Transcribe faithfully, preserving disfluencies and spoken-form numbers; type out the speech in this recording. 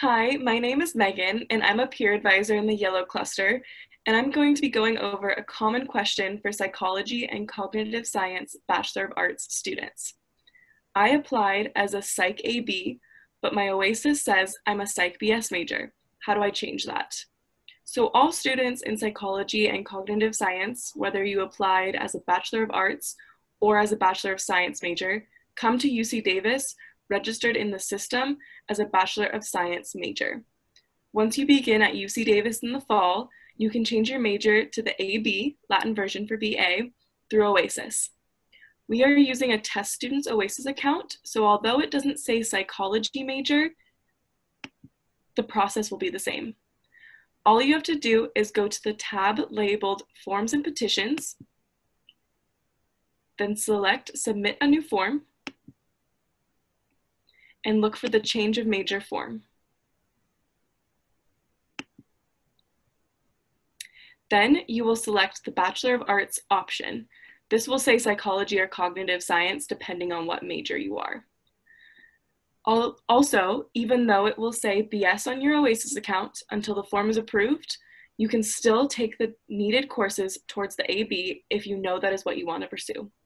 Hi, my name is Megan, and I'm a peer advisor in the Yellow Cluster, and I'm going to be going over a common question for psychology and cognitive science Bachelor of Arts students. I applied as a Psych A B, but my OASIS says I'm a Psych B S major. How do I change that? So all students in psychology and cognitive science, whether you applied as a Bachelor of Arts or as a Bachelor of Science major, come to U C Davis registered in the system as a Bachelor of Science major. Once you begin at U C Davis in the fall, you can change your major to the A B, Latin version for B A, through OASIS. We are using a test student's OASIS account, so although it doesn't say psychology major, the process will be the same. All you have to do is go to the tab labeled Forms and Petitions, then select Submit a New Form, and look for the Change of Major form. Then you will select the Bachelor of Arts option. This will say psychology or cognitive science depending on what major you are. Also, even though it will say B S on your OASIS account until the form is approved, you can still take the needed courses towards the A B if you know that is what you want to pursue.